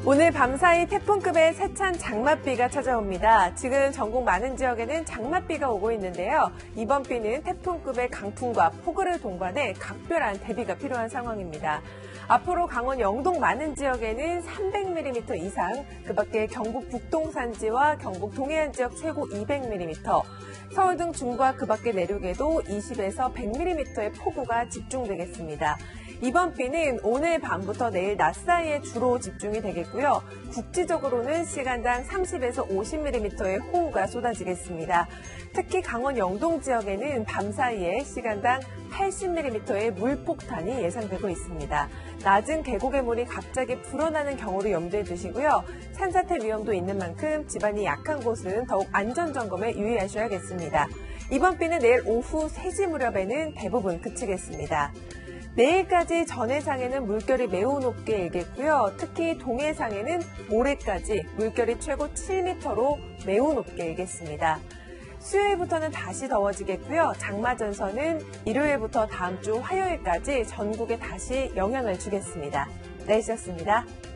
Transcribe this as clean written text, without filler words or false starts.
오늘 밤사이 태풍급의 세찬 장맛비가 찾아옵니다. 지금 전국 많은 지역에는 장맛비가 오고 있는데요. 이번 비는 태풍급의 강풍과 폭우를 동반해 각별한 대비가 필요한 상황입니다. 앞으로 강원 영동 많은 지역에는 300mm 이상, 그밖에 경북 북동산지와 경북 동해안 지역 최고 200mm, 서울 등 중부와 그밖에 내륙에도 20에서 100mm의 폭우가 집중되겠습니다. 이번 비는 오늘 밤부터 내일 낮 사이에 주로 집중이 되겠고요. 국지적으로는 시간당 30에서 50mm의 호우가 쏟아지겠습니다. 특히 강원 영동 지역에는 밤 사이에 시간당 80mm의 물폭탄이 예상되고 있습니다. 낮은 계곡의 물이 갑자기 불어나는 경우를 염두에 두시고요. 산사태 위험도 있는 만큼 집안이 약한 곳은 더욱 안전점검에 유의하셔야겠습니다. 이번 비는 내일 오후 3시 무렵에는 대부분 그치겠습니다. 내일까지 전해상에는 물결이 매우 높게 일겠고요. 특히 동해상에는 모레까지 물결이 최고 7m로 매우 높게 일겠습니다. 수요일부터는 다시 더워지겠고요. 장마전선은 일요일부터 다음 주 화요일까지 전국에 다시 영향을 주겠습니다. 날씨였습니다.